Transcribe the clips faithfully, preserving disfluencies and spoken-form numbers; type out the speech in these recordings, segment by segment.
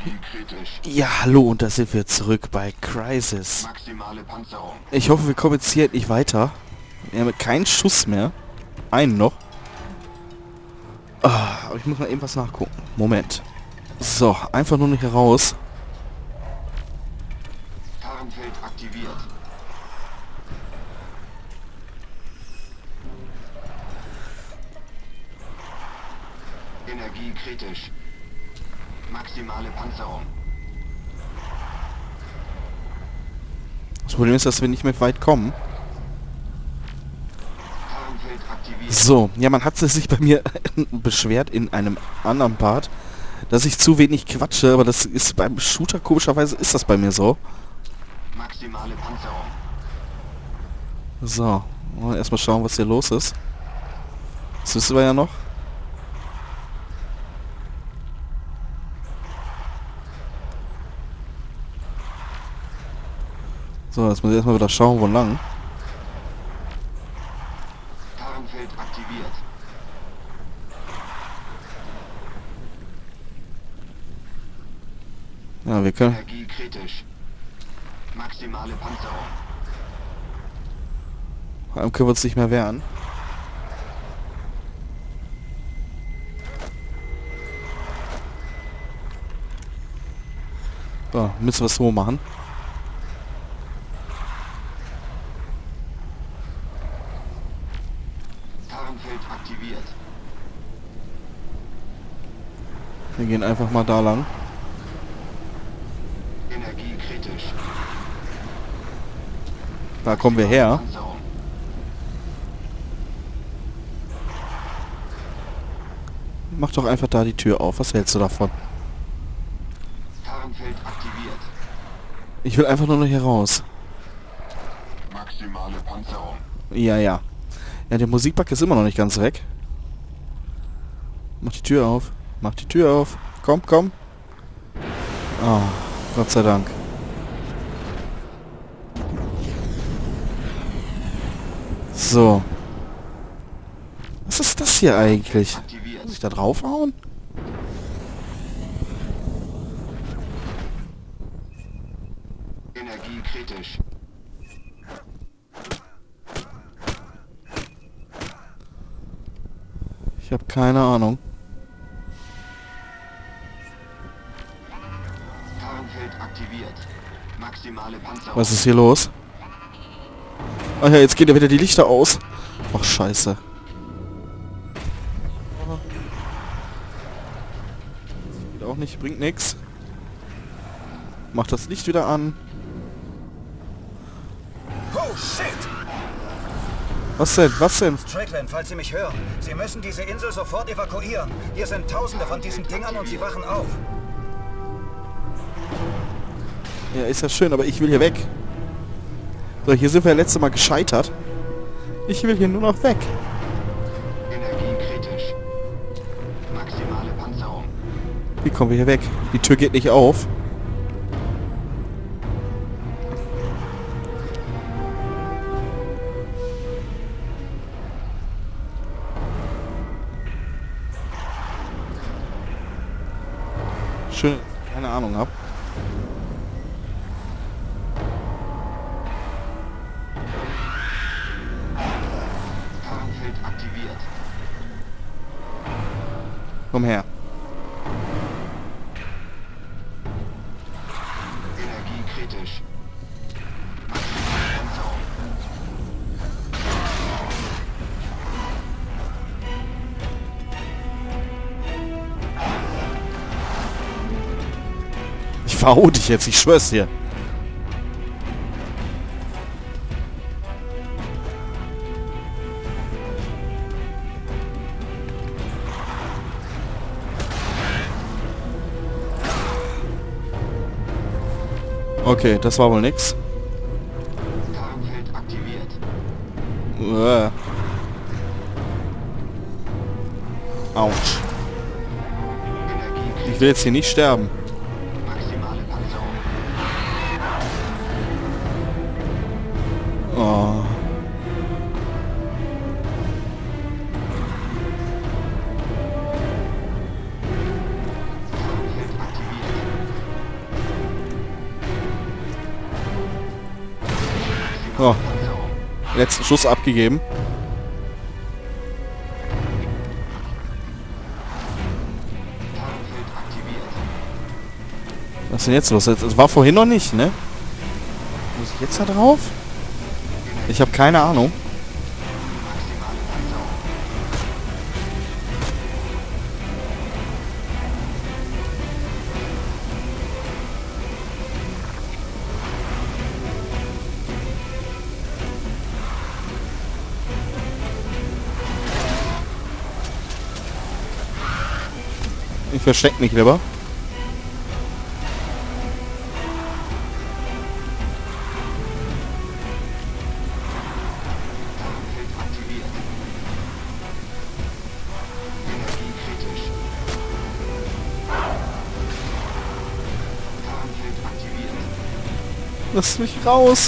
kritisch. Ja, hallo, und da sind wir zurück bei Crysis. Maximale Panzerung. Ich hoffe, wir kommen jetzt hier nicht weiter. Wir haben keinen Schuss mehr. Einen noch. Ah, aber ich muss mal eben was nachgucken. Moment. So, einfach nur nicht heraus. Tarnfeld aktiviert. Energie kritisch. Maximale Panzerung. Das Problem ist, dass wir nicht mehr weit kommen. Tarnfeld aktiviert. So, ja, man hat sich bei mir beschwert in einem anderen Part, dass ich zu wenig quatsche, aber das ist beim Shooter, komischerweise ist das bei mir so. Maximale Panzerung. So, erstmal schauen, was hier los ist. Das wissen wir ja noch. So, jetzt muss ich erstmal wieder schauen, wo lang. Tarnfeld aktiviert. Ja, wir können... Energie kritisch. Maximale Panzerung. Vor allem können wir uns nicht mehr wehren. So, müssen wir es so machen. Tarnfeld aktiviert. Wir gehen einfach mal da lang. Energie kritisch. Da kommen wir her. Panzerung. Mach doch einfach da die Tür auf. Was hältst du davon? Tarnfeld aktiviert. Ich will einfach nur noch hier raus. Maximale Panzerung. Ja, ja. Ja, der Musikbug ist immer noch nicht ganz weg. Mach die Tür auf. Mach die Tür auf. Komm, komm. Oh, Gott sei Dank. So. Was ist das hier eigentlich? Aktiviert. Muss ich da draufhauen? Energie kritisch. Ich habe keine Ahnung. Tarnfeld aktiviert. Maximale Panzerung. Was ist hier los? Ach ja, jetzt gehen ja wieder die Lichter aus. Ach, scheiße. Geht auch nicht, bringt nix. Mach das Licht wieder an. Oh shit! Was denn? Was denn? Strickland, falls Sie mich hören, Sie müssen diese Insel sofort evakuieren. Hier sind Tausende von diesen Dingern und sie wachen auf. Ja, ist ja schön, aber ich will hier weg. So, hier sind wir ja letztes Mal gescheitert. Ich will hier nur noch weg. Energie kritisch. Maximale Panzerung. Wie kommen wir hier weg? Die Tür geht nicht auf. Schön, keine Ahnung hab. Tarnfeld aktiviert. Komm her. Energie kritisch. Maximale Panzerung. Ich verhau dich jetzt, ich schwör's dir. Okay, das war wohl nix. Tarnfeld aktiviert. Uah. Autsch. Energie Ich kritisch. will jetzt hier nicht sterben. Maximale Panzerung. Oh. Oh. Letzten Schuss abgegeben. Was ist denn jetzt los? Das war vorhin noch nicht, ne? Muss ich jetzt da drauf? Ich habe keine Ahnung. Ich versteck mich lieber. Lass mich raus.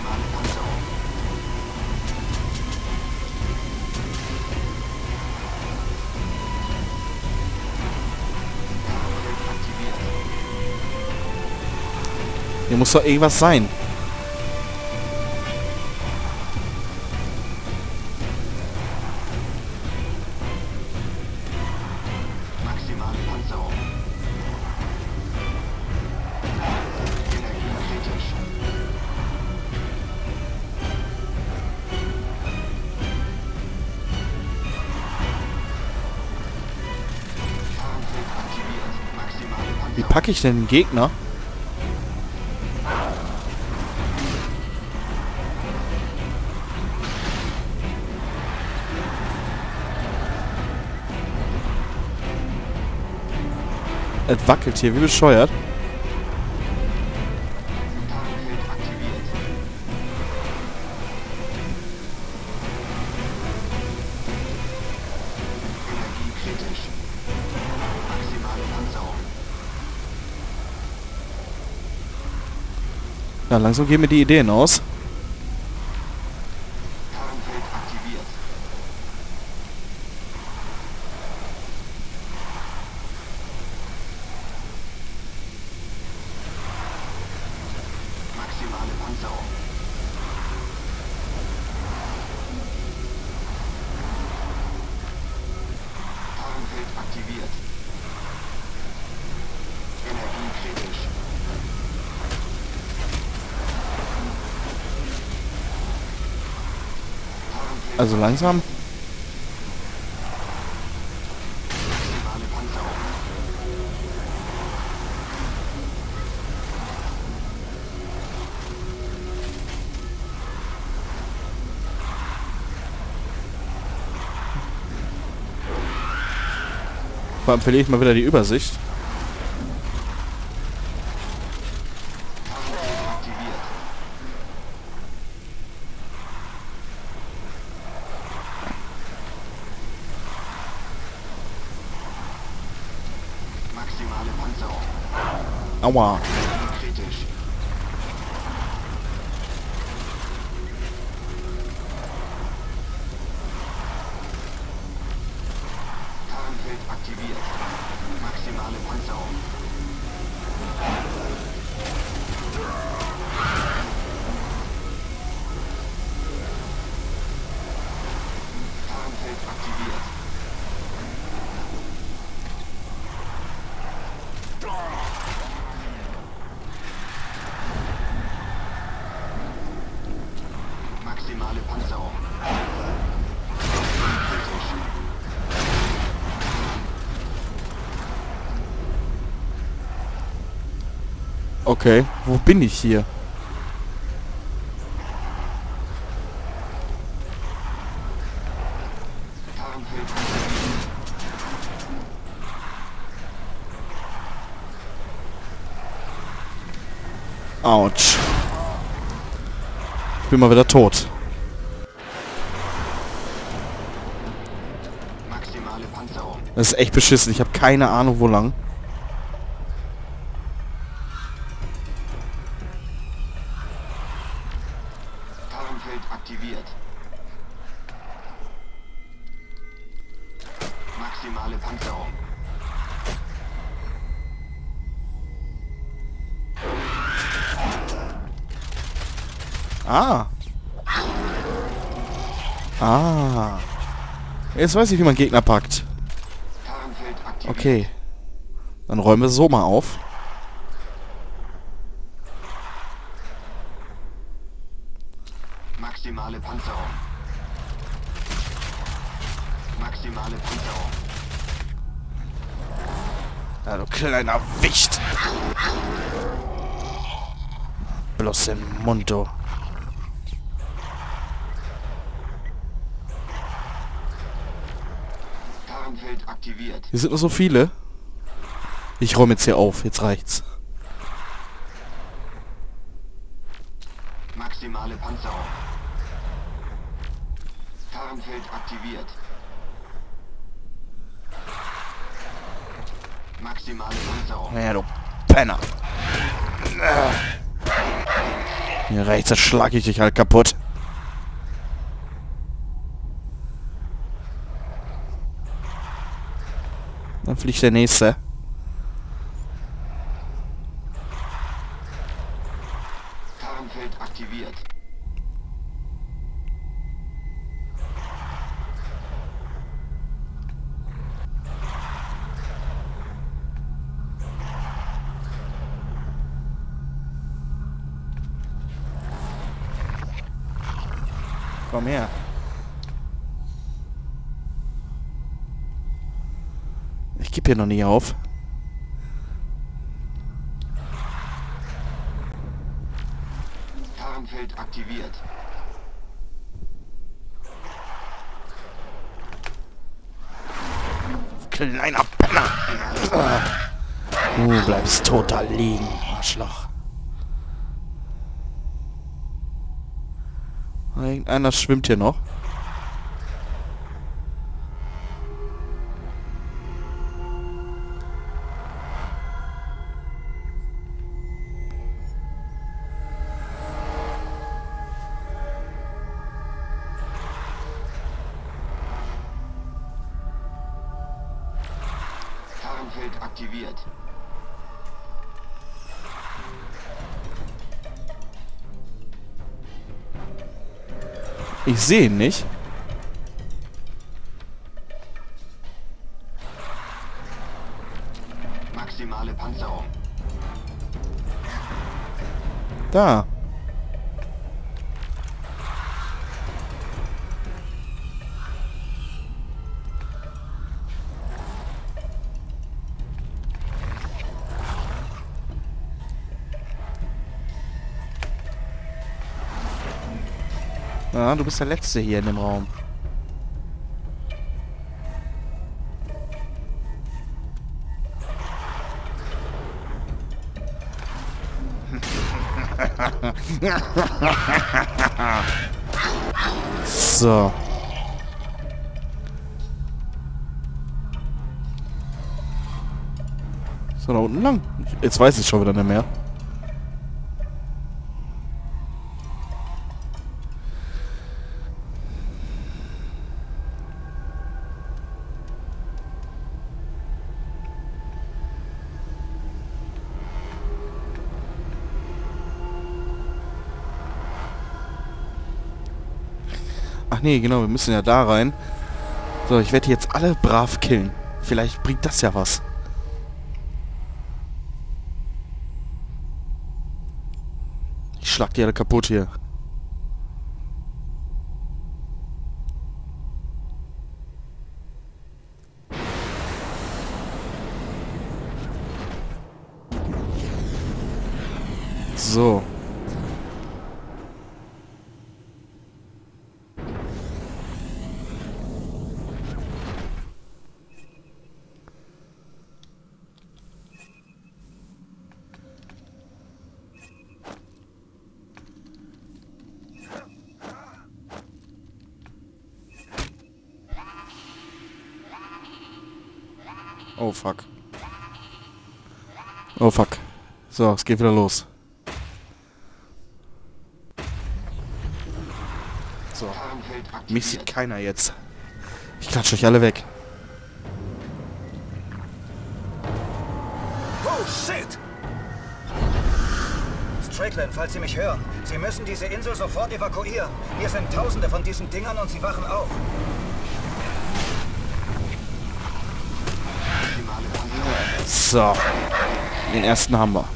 Hier muss doch irgendwas sein. Maximale Panzerung. Energiekritisch. Tarnfeld aktiviert. Maximale Panzerung. Wie packe ich denn den Gegner? Es wackelt hier, wie bescheuert. Tarnfeld aktiviert. Energiekritisch. Maximale Panzerung. Ja, langsam gehen mir die Ideen aus. Tarnfeld aktiviert. Maximale Panzerung. Tarnfeld aktiviert. Energiekritisch. Tarnfeld Also langsam. maximale Panzerung. Vor allem verliere ich mal wieder die Übersicht. Tarnfeld aktiviert. Maximale Panzerung. Aua. Kritisch. Tarnfeld aktiviert. Maximale Panzerung. Tarnfeld aktiviert. Maximale Panzerung. Kritisch. Okay, wo bin ich hier? Tarnfeld aktiviert. Autsch. Ich bin mal wieder tot. Maximale Panzerung. Das ist echt beschissen. Ich habe keine Ahnung, wo lang. Tarnfeld aktiviert. Maximale Panzerung. Ah. Ah. Jetzt weiß ich, wie man Gegner packt. Tarnfeld aktiviert. Okay. Dann räumen wir so mal auf. Maximale Panzerung. Maximale Panzerung. Ja, du kleiner Wicht. Bloß im Mund, du. Tarnfeld aktiviert. Hier sind nur so viele. Ich räume jetzt hier auf. Jetzt reicht's. Maximale Panzerung. Tarnfeld aktiviert. Maximale Panzerung. Ja, du Penner. Hier rechts, da schlag ich dich halt kaputt. Dann fliegt der nächste. Tarnfeld aktiviert. Komm her. Ich gebe hier noch nie auf. Tarnfeld aktiviert. Kleiner Penner. Du bleibst tot da liegen, Arschloch. Irgendeiner schwimmt hier noch. Tarnfeld aktiviert. Ich sehe ihn nicht. Maximale Panzerung. Da. Ja, du bist der Letzte hier in dem Raum. So. So, da unten lang. Jetzt weiß ich schon wieder nicht mehr. Ach nee, genau, wir müssen ja da rein. So, ich werde jetzt alle brav killen. Vielleicht bringt das ja was. Ich schlag die alle kaputt hier. So. Oh fuck. Oh fuck. So, es geht wieder los. So. Tarnfeld aktiviert. Mich sieht keiner jetzt. Ich klatsche euch alle weg. Oh shit! Strickland, falls Sie mich hören. Sie müssen diese Insel sofort evakuieren. Hier sind Tausende von diesen Dingern und sie wachen auf. Maximale Panzerung. So. Den ersten haben wir.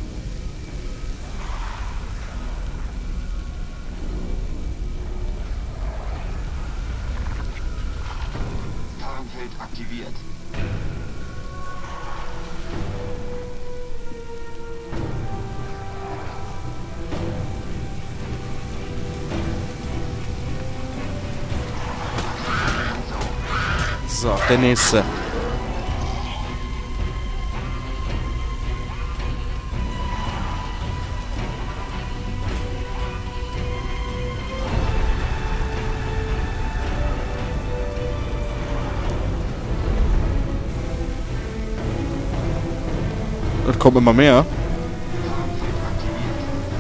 Tarnfeld aktiviert. So, der nächste. Es kommen immer mehr. Tarnfeld aktiviert.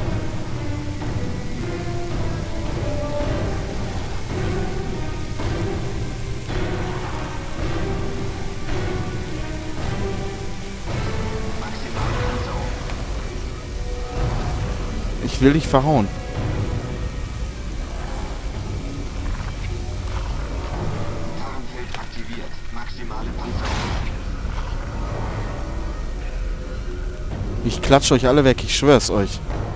Maximale Panzerung. Ich will dich verhauen. Tarnfeld aktiviert. Maximale Panzerung. Ich klatsche euch alle weg, ich schwör's euch.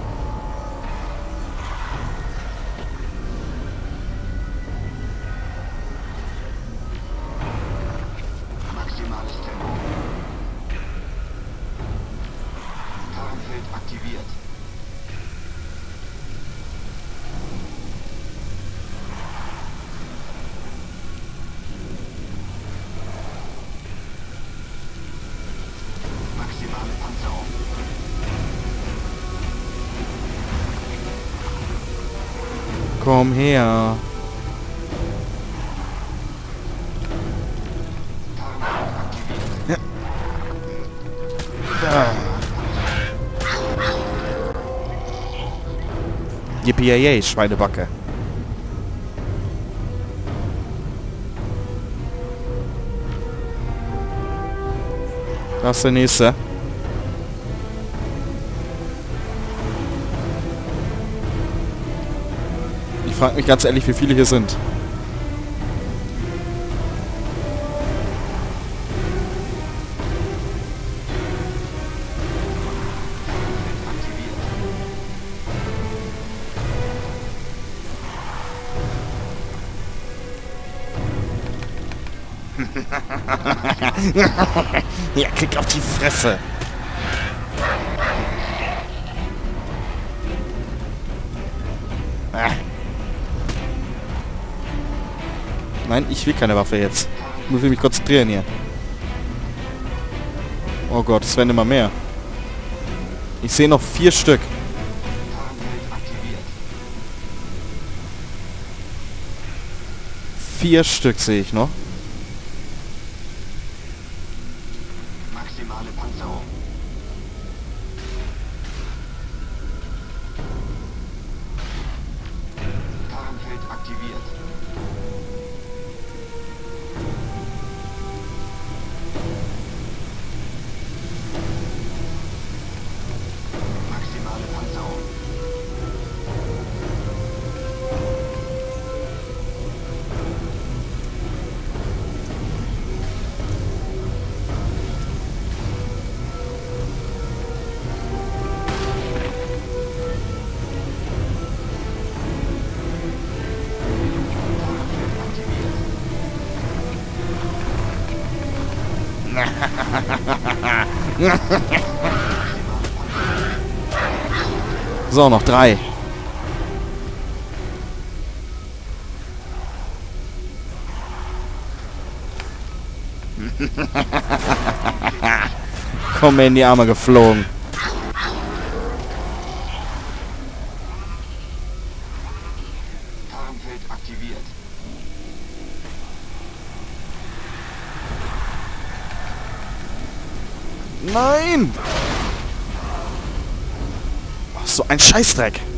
Maximales Tempo. Tarnfeld aktiviert. Maximale Panzerung. Komm her. Tarnfeld aktiviert. Yippie, Schweinebacke. Das ist der nächste. Ich frage mich ganz ehrlich, wie viele hier sind. Ja, krieg auf die Fresse. Ah. Nein, ich will keine Waffe jetzt. Ich muss mich konzentrieren hier. Oh Gott, es werden immer mehr. Ich sehe noch vier Stück. Tarnfeld aktiviert. Vier Stück sehe ich noch. Maximale Panzerung. Tarnfeld aktiviert. Maximale Panzerung. So, noch drei. Komm mir in die Arme geflogen. Tarnfeld aktiviert. Nein! Ach, so ein Scheißdreck.